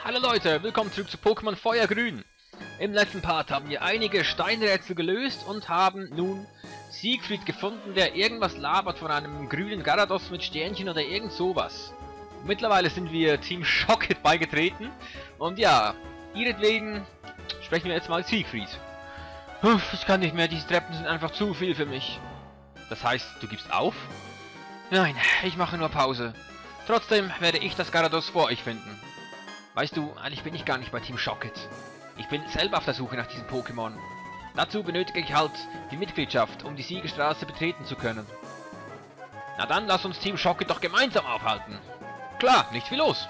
Hallo Leute, willkommen zurück zu Pokémon Feuergrün. Im letzten Part haben wir einige Steinrätsel gelöst und haben nun Siegfried gefunden, der irgendwas labert von einem grünen Gyarados mit Sternchen oder irgend sowas. Mittlerweile sind wir Team Shocket beigetreten und ja, ihretwegen sprechen wir jetzt mal Siegfried. Ich kann nicht mehr, diese Treppen sind einfach zu viel für mich. Das heißt, du gibst auf? Nein, ich mache nur Pause. Trotzdem werde ich das Gyarados vor euch finden. Weißt du, eigentlich bin ich gar nicht bei Team Shocket. Ich bin selber auf der Suche nach diesem Pokémon. Dazu benötige ich halt die Mitgliedschaft, um die Siegerstraße betreten zu können. Na dann, lass uns Team Shocket doch gemeinsam aufhalten. Klar, nicht viel los.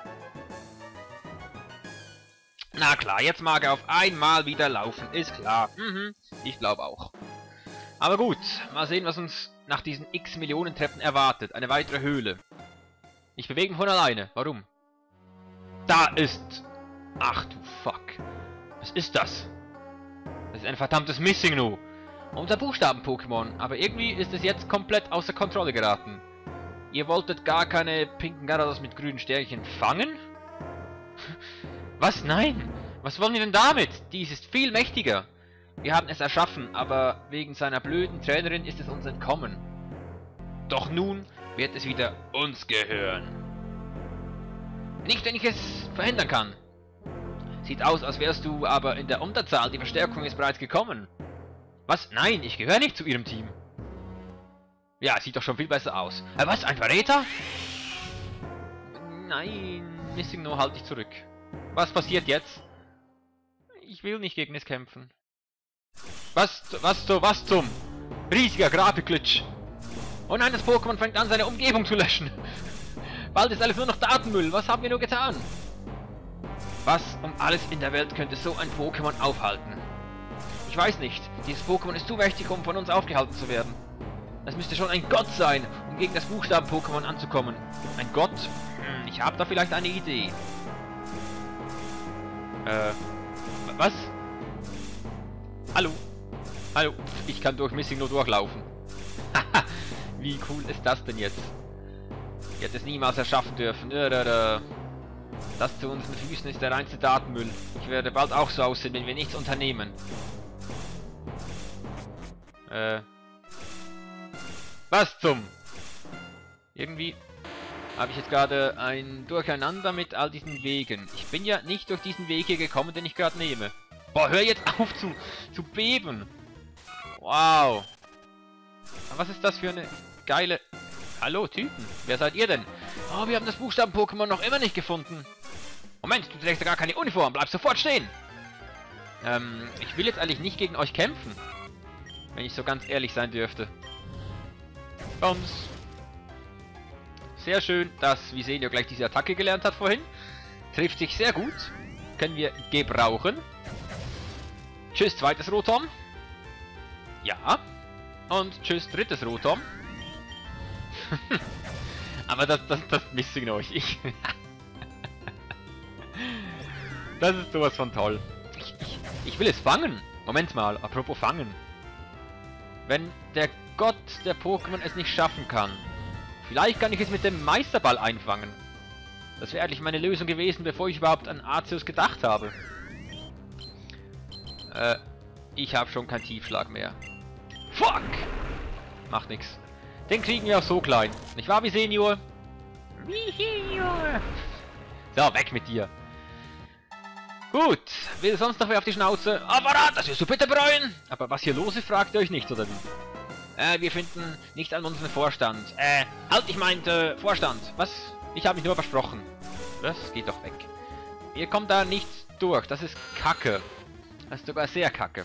Na klar, jetzt mag er auf einmal wieder laufen, ist klar. Ich glaube auch. Aber gut, mal sehen, was uns nach diesen x Millionen Treppen erwartet. Eine weitere Höhle. Ich bewege mich von alleine. Warum? Da ist... Ach du Fuck. Was ist das? Das ist ein verdammtes Missing-No. Unser Buchstaben-Pokémon. Aber irgendwie ist es jetzt komplett außer Kontrolle geraten. Ihr wolltet gar keine pinken Gyarados mit grünen Sternchen fangen? Was? Nein! Was wollen wir denn damit? Dies ist viel mächtiger. Wir haben es erschaffen, aber wegen seiner blöden Trainerin ist es uns entkommen. Doch nun wird es wieder uns gehören. Nicht, wenn ich es verhindern kann. Sieht aus, als wärst du aber in der Unterzahl. Die Verstärkung ist bereits gekommen. Was? Nein, ich gehöre nicht zu ihrem Team. Ja, sieht doch schon viel besser aus. Was? Ein Verräter? Nein, Missing No, halt dich zurück. Was passiert jetzt? Ich will nicht gegen es kämpfen. Was zum? Riesiger Grafikglitch. Oh nein, das Pokémon fängt an, seine Umgebung zu löschen. Bald ist alles nur noch Datenmüll. Was haben wir nur getan? Was um alles in der Welt könnte so ein Pokémon aufhalten? Ich weiß nicht. Dieses Pokémon ist zu mächtig, um von uns aufgehalten zu werden. Das müsste schon ein Gott sein, um gegen das Buchstaben-Pokémon anzukommen. Ein Gott? Ich habe da vielleicht eine Idee. Was? Hallo? Hallo? Ich kann durch Missing No durchlaufen. Haha, wie cool ist das denn jetzt? Ich hätte es niemals erschaffen dürfen. Das zu unseren Füßen ist der reinste Datenmüll. Ich werde bald auch so aussehen, wenn wir nichts unternehmen. Was zum? Irgendwie habe ich jetzt gerade ein Durcheinander mit all diesen Wegen. Ich bin ja nicht durch diesen Weg hier gekommen, den ich gerade nehme. Boah, hör jetzt auf zu beben. Wow. Was ist das für eine geile... Hallo, Typen. Wer seid ihr denn? Oh, wir haben das Buchstaben-Pokémon noch immer nicht gefunden. Moment, du trägst ja gar keine Uniform. Bleib sofort stehen. Ich will jetzt eigentlich nicht gegen euch kämpfen. Wenn ich so ganz ehrlich sein dürfte. Bums. Sehr schön, dass Visenya gleich diese Attacke gelernt hat vorhin. Trifft sich sehr gut. Können wir gebrauchen. Tschüss, zweites Rotom. Ja. Und tschüss, drittes Rotom. Aber das Missing No. Das ist sowas von toll. Ich will es fangen. Moment mal, apropos fangen. Wenn der Gott der Pokémon es nicht schaffen kann, vielleicht kann ich es mit dem Meisterball einfangen. Das wäre eigentlich meine Lösung gewesen, bevor ich überhaupt an Arceus gedacht habe. Ich habe schon keinen Tiefschlag mehr. Fuck! Macht nix. Den kriegen wir auch so klein. Nicht wahr, Visenya? So, weg mit dir. Gut. Will sonst noch wer auf die Schnauze? Apparat, das wirst du bitte bereuen. Aber was hier los ist, fragt ihr euch nicht, oder wie? Wir finden nicht an unseren Vorstand. Halt, ich meinte Vorstand. Was? Ich habe mich nur versprochen. Das geht doch weg. Ihr kommt da nicht durch. Das ist Kacke. Das ist sogar sehr Kacke.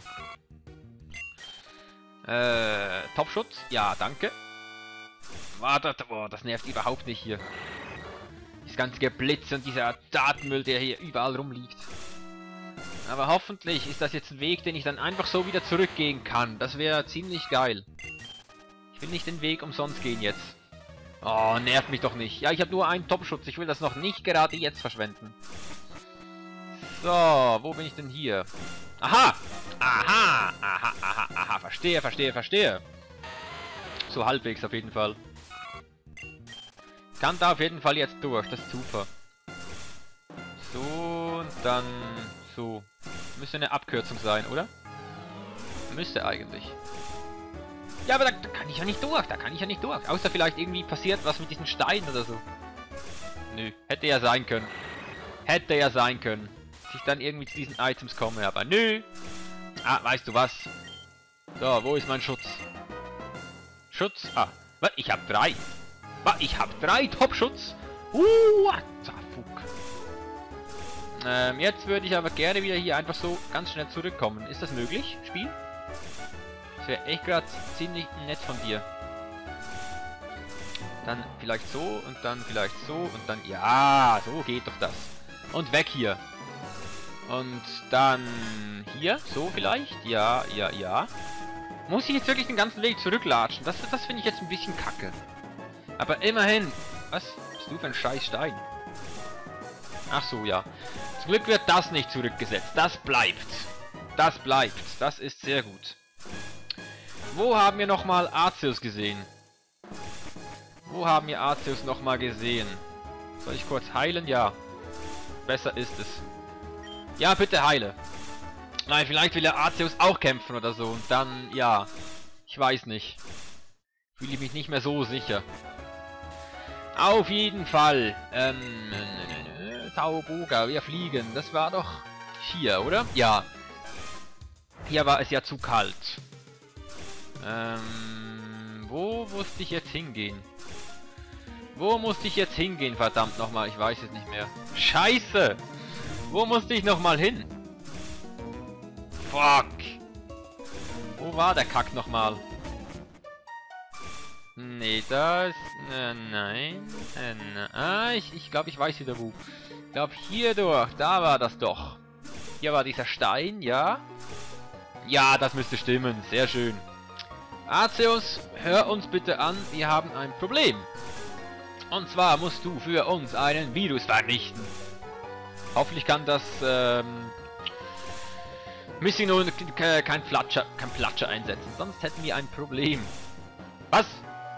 Topschutz? Ja, danke. Warte, boah, das nervt überhaupt nicht hier. Das ganze Geblitz und dieser Datenmüll, der hier überall rumliegt. Aber hoffentlich ist das jetzt ein Weg, den ich dann einfach so wieder zurückgehen kann. Das wäre ziemlich geil. Ich will nicht den Weg umsonst gehen jetzt. Oh, nervt mich doch nicht. Ja, ich habe nur einen Topschutz. Ich will das noch nicht gerade jetzt verschwenden. So, wo bin ich denn hier? Aha! Aha! Aha, aha, aha. Verstehe, verstehe, verstehe. So halbwegs auf jeden Fall. Kann da auf jeden Fall jetzt durch, das ist super. So und dann so. Müsste eine Abkürzung sein, oder? Müsste eigentlich. Ja, aber da kann ich ja nicht durch. Da kann ich ja nicht durch. Außer vielleicht irgendwie passiert was mit diesen Steinen oder so. Nö. Hätte ja sein können. Hätte ja sein können. Dass ich dann irgendwie zu diesen Items komme. Aber nö. Ah, weißt du was? So, wo ist mein Schutz? Schutz? Ah. Was? Ich hab 3. Was? Ich hab 3 Top-Schutz? What the fuck? Jetzt würde ich aber gerne wieder hier einfach so ganz schnell zurückkommen. Ist das möglich, Spiel? Das wäre echt gerade ziemlich nett von dir. Dann vielleicht so und dann vielleicht so und dann... Ja, so geht doch das. Und weg hier. Und dann hier, so vielleicht. Ja, ja, ja. Muss ich jetzt wirklich den ganzen Weg zurücklatschen? Das finde ich jetzt ein bisschen kacke. Aber immerhin. Was bist du für ein scheiß Stein? Ach so, ja. Zum Glück wird das nicht zurückgesetzt. Das bleibt. Das bleibt. Das ist sehr gut. Wo haben wir nochmal Arceus gesehen? Wo haben wir Arceus nochmal gesehen? Soll ich kurz heilen? Ja. Besser ist es. Ja, bitte heile. Nein, vielleicht will er Arceus auch kämpfen oder so. Und dann, ja. Ich weiß nicht. Fühle ich mich nicht mehr so sicher. Auf jeden Fall. Tauboga, wir fliegen. Das war doch hier, oder? Ja. Hier war es ja zu kalt. Wo musste ich jetzt hingehen? Wo musste ich jetzt hingehen, verdammt nochmal? Ich weiß es nicht mehr. Scheiße! Wo musste ich nochmal hin? Fuck! Wo war der Kack nochmal? Nee, das... nein. Ich glaube, ich weiß wieder wo. Ich glaube, hier durch. Da war das doch. Hier war dieser Stein, ja? Ja, das müsste stimmen. Sehr schön. Arceus, hör uns bitte an. Wir haben ein Problem. Und zwar musst du für uns einen Virus vernichten. Hoffentlich kann das, Missino kein Platscher einsetzen. Sonst hätten wir ein Problem. Was?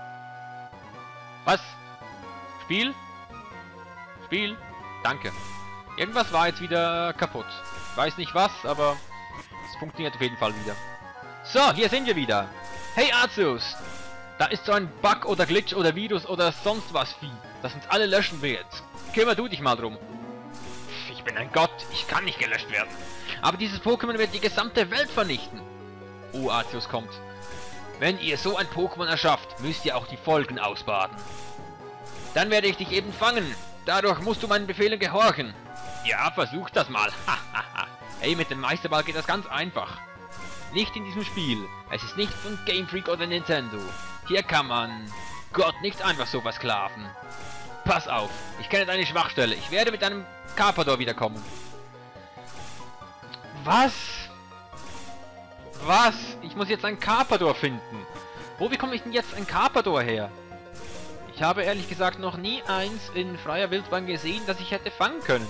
Was? Spiel? Spiel? Danke. Irgendwas war jetzt wieder kaputt. Ich weiß nicht was, aber es funktioniert auf jeden Fall wieder. So, hier sind wir wieder. Hey Arceus! Da ist so ein Bug oder Glitch oder Virus oder sonst was Vieh, das uns alle löschen will jetzt. Kümmer du dich mal drum. Ich bin ein Gott, ich kann nicht gelöscht werden. Aber dieses Pokémon wird die gesamte Welt vernichten. Oh, Arceus kommt. Wenn ihr so ein Pokémon erschafft, müsst ihr auch die Folgen ausbaden. Dann werde ich dich eben fangen. Dadurch musst du meinen Befehlen gehorchen. Ja, versuch das mal. Ey, mit dem Meisterball geht das ganz einfach. Nicht in diesem Spiel. Es ist nicht von Game Freak oder Nintendo. Hier kann man Gott nicht einfach so versklaven. Pass auf, ich kenne deine Schwachstelle. Ich werde mit einem Carpador wiederkommen. Was? Was? Ich muss jetzt einen Carpador finden. Wo bekomme ich denn jetzt einen Carpador her? Ich habe ehrlich gesagt noch nie eins in freier Wildbahn gesehen, das ich hätte fangen können.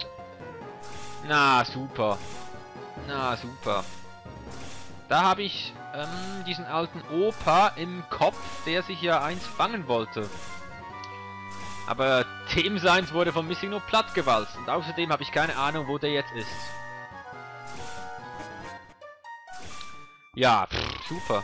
Na, super. Na, super. Da habe ich diesen alten Opa im Kopf, der sich ja eins fangen wollte. Aber dem seins wurde von Missing nur plattgewalzt. Und außerdem habe ich keine Ahnung, wo der jetzt ist. Ja, super.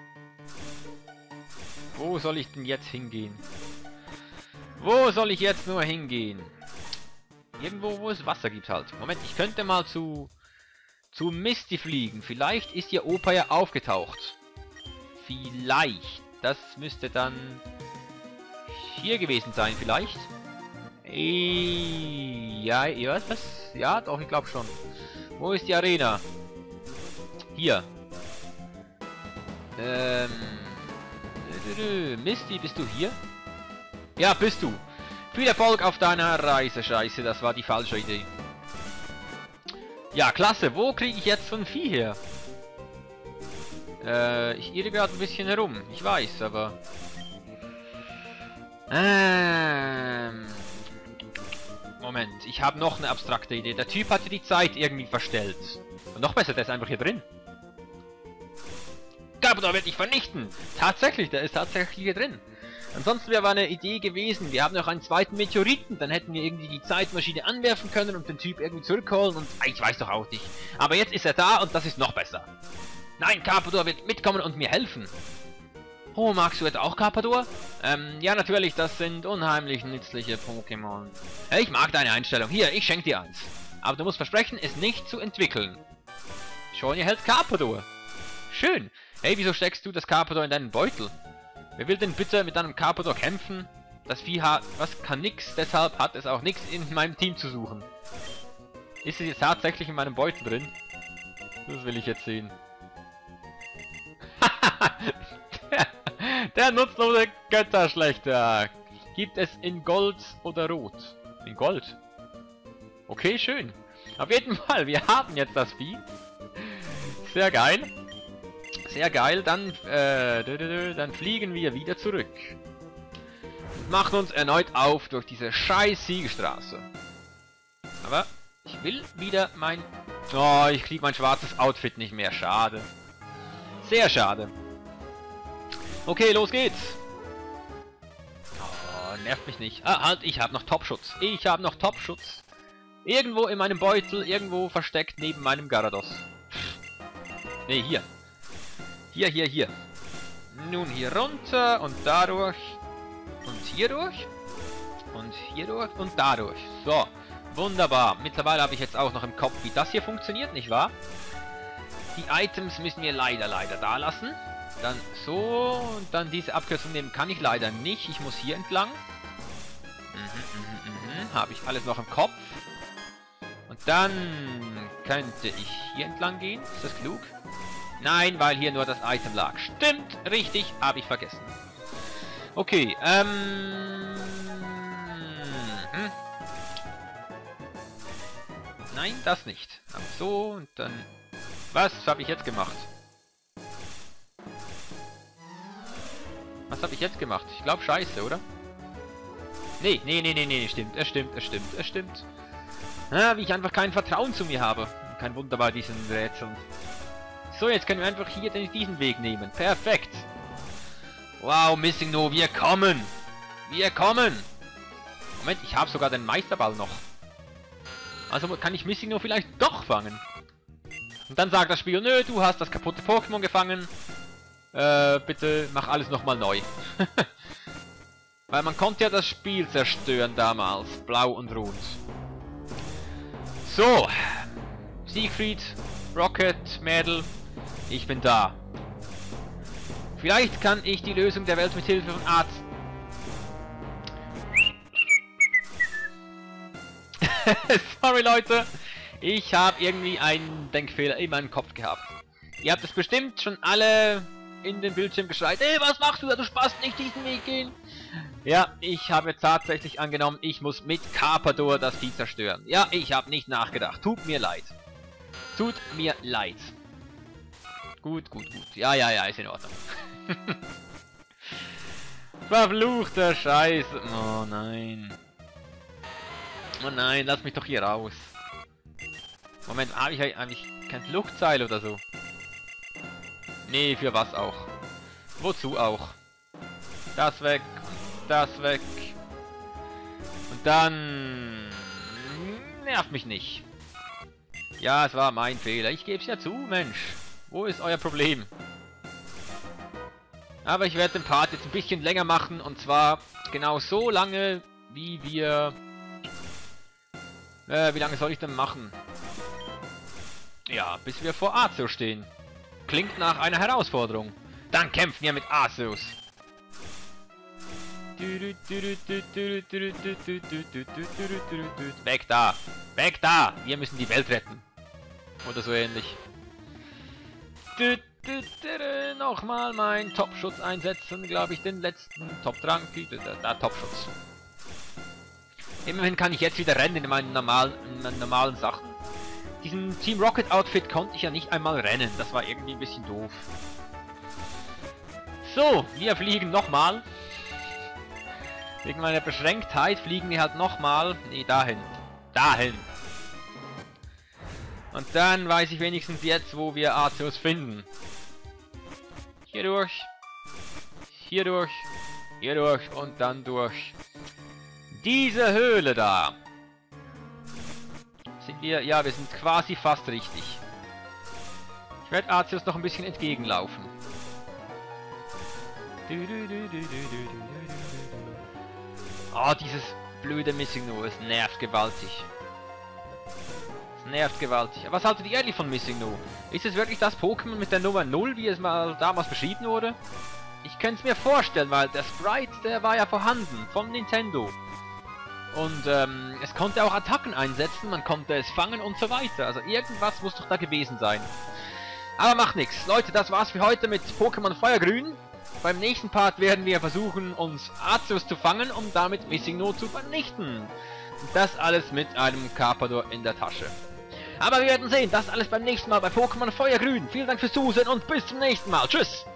Wo soll ich denn jetzt hingehen? Wo soll ich jetzt nur hingehen? Irgendwo, wo es Wasser gibt halt. Moment, ich könnte mal zu Misty fliegen. Vielleicht ist ihr Opa ja aufgetaucht. Vielleicht. Das müsste dann hier gewesen sein, vielleicht. Ja, was? Ja, doch, ich glaube schon. Wo ist die Arena? Hier. Misty, bist du hier? Ja, bist du. Viel Erfolg auf deiner Reise. Scheiße, das war die falsche Idee. Ja, klasse. Wo kriege ich jetzt so ein Vieh her? Ich irre gerade ein bisschen herum. Ich weiß, aber... Moment, ich habe noch eine abstrakte Idee. Der Typ hatte die Zeit irgendwie verstellt. Und noch besser, der ist einfach hier drin. Carpador wird dich vernichten. Tatsächlich, der ist tatsächlich hier drin. Ansonsten wäre eine Idee gewesen, wir haben noch einen zweiten Meteoriten, dann hätten wir irgendwie die Zeitmaschine anwerfen können und den Typ irgendwie zurückholen und ich weiß doch auch nicht. Aber jetzt ist er da und das ist noch besser. Nein, Carpador wird mitkommen und mir helfen. Oh, magst du etwa auch Carpador? Ja natürlich, das sind unheimlich nützliche Pokémon. Ich mag deine Einstellung. Hier, ich schenke dir eins. Aber du musst versprechen, es nicht zu entwickeln. Schon erhält Carpador. Schön. Hey, wieso steckst du das Carpador in deinen Beutel? Wer will denn bitte mit einem Carpador kämpfen? Das Vieh hat, was kann nix, deshalb hat es auch nichts in meinem Team zu suchen. Ist es jetzt tatsächlich in meinem Beutel drin? Das will ich jetzt sehen. der nutzlose Götterschlechter. Gibt es in Gold oder Rot? In Gold? Okay, schön. Auf jeden Fall, wir haben jetzt das Vieh. Sehr geil. Sehr geil, dann fliegen wir wieder zurück. Machen uns erneut auf durch diese scheiß Siegestraße. Aber ich will wieder mein... Oh, ich kriege mein schwarzes Outfit nicht mehr. Schade. Sehr schade. Okay, los geht's. Oh, nervt mich nicht. Ah, halt, ich habe noch Topschutz. Ich habe noch Topschutz. Irgendwo in meinem Beutel, irgendwo versteckt neben meinem Garados. Ne, hier. Hier. Nun hier runter und dadurch. Und hier durch. Und hier durch und dadurch. So, wunderbar. Mittlerweile habe ich jetzt auch noch im Kopf, wie das hier funktioniert, nicht wahr? Die Items müssen wir leider da lassen. Dann so und dann diese Abkürzung nehmen kann ich leider nicht. Ich muss hier entlang. Habe ich alles noch im Kopf. Und dann könnte ich hier entlang gehen. Ist das klug? Nein, weil hier nur das Item lag. Stimmt, richtig, habe ich vergessen. Okay, Nein, das nicht. So, und dann... Was habe ich jetzt gemacht? Was habe ich jetzt gemacht? Ich glaube Scheiße, oder? Nee, stimmt. Es stimmt. Ah, wie ich einfach kein Vertrauen zu mir habe. Kein Wunder bei diesen Rätseln. So, jetzt können wir einfach hier diesen Weg nehmen. Perfekt. Wow, Missing No, wir kommen. Wir kommen. Moment, ich habe sogar den Meisterball noch. Also kann ich Missing No vielleicht doch fangen. Und dann sagt das Spiel, nö, du hast das kaputte Pokémon gefangen. Bitte mach alles nochmal neu. Weil man konnte ja das Spiel zerstören damals. Blau und Rot. So. Siegfried, Rocket, Mädel. Ich bin da. Vielleicht kann ich die Lösung der Welt mit Hilfe von Arzt... Sorry Leute. Ich habe irgendwie einen Denkfehler in meinem Kopf gehabt. Ihr habt es bestimmt schon alle in den Bildschirm geschreit. Ey, was machst du da? Du Spaß, nicht diesen Weg gehen. Ja, ich habe tatsächlich angenommen, ich muss mit Carpador das Vieh zerstören. Ja, ich habe nicht nachgedacht. Tut mir leid. Tut mir leid. Gut. Ja, ist in Ordnung. Verfluchter Scheiß. Oh nein. Oh nein, lass mich doch hier raus. Moment, habe ich eigentlich kein Fluchtseil oder so? Nee, für was auch? Wozu auch? Das weg. Das weg. Und dann... Nervt mich nicht. Ja, es war mein Fehler. Ich gebe es ja zu, Mensch. Wo ist euer Problem? Aber ich werde den Part jetzt ein bisschen länger machen. Und zwar genau so lange, wie wir... wie lange soll ich denn machen? Ja, bis wir vor Arceus stehen. Klingt nach einer Herausforderung. Dann kämpfen wir mit Arceus. Weg da! Weg da! Wir müssen die Welt retten. Oder so ähnlich. Nochmal meinen Top-Schutz einsetzen, glaube ich, den letzten Top-Drang. Da, Top-Schutz. Immerhin kann ich jetzt wieder rennen in meinen normalen Sachen. Diesen Team Rocket Outfit konnte ich ja nicht einmal rennen. Das war irgendwie ein bisschen doof. So, wir fliegen nochmal. Wegen meiner Beschränktheit fliegen wir halt nochmal. Nee, dahin. Dahin. Und dann weiß ich wenigstens jetzt, wo wir Arceus finden. Hier durch. Hier durch. Hier durch und dann durch diese Höhle da. Sind wir... Ja, wir sind quasi fast richtig. Ich werde Arceus noch ein bisschen entgegenlaufen. Oh, dieses blöde Missing No, es nervt gewaltig. Es nervt gewaltig. Aber was haltet ihr ehrlich von Missing No? Ist es wirklich das Pokémon mit der Nummer 0, wie es mal damals beschrieben wurde? Ich könnte es mir vorstellen, weil der Sprite, der war ja vorhanden, von Nintendo. Und es konnte auch Attacken einsetzen, man konnte es fangen und so weiter. Also irgendwas muss doch da gewesen sein. Aber macht nichts. Leute, das war's für heute mit Pokémon Feuergrün. Beim nächsten Part werden wir versuchen, uns Arceus zu fangen, um damit Missing No zu vernichten. Und das alles mit einem Carpador in der Tasche. Aber wir werden sehen, das alles beim nächsten Mal bei Pokémon Feuergrün. Vielen Dank fürs Zusehen und bis zum nächsten Mal. Tschüss!